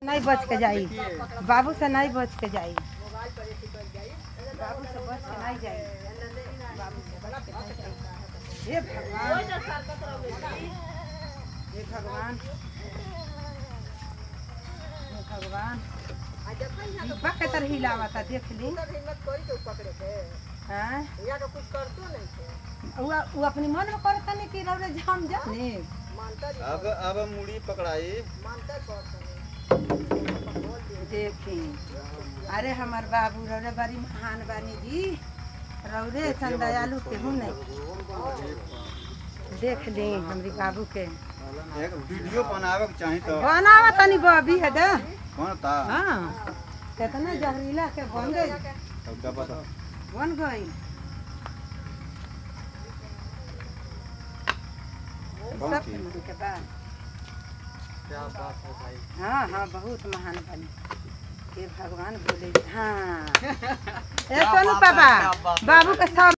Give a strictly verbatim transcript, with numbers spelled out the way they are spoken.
नहीं बच के जाई, बाबू से नहीं बच के जाई, बाबू से बच के नहीं जाई, बाबू से बच के नहीं जाई। हे भगवान, हे भगवान, हे भगवान, डिब्बा के तरह हिलावता देख ली। हाँ, वो वो अपनी मन में करता नहीं कि रौरे जाम जाने। अब अब मुड़ी पकड़ाई देखी, अरे हमार बाबू रौरे बड़ी महान बानी जी, रौरे सन दयालु केहू नहीं। देख ली हमारी बाबू के एक वीडियो बनावे के चाही तो बनावा तनी बॉबी है दे कौन था। हाँ, कितना जहरीला के बन गई, अब क्या पता बन गई। सब के बाद क्या बात है भाई। हाँ हाँ बहुत महान बनी। हे भगवान बोले हाँ। ए सोनू पापा, बाबू के सब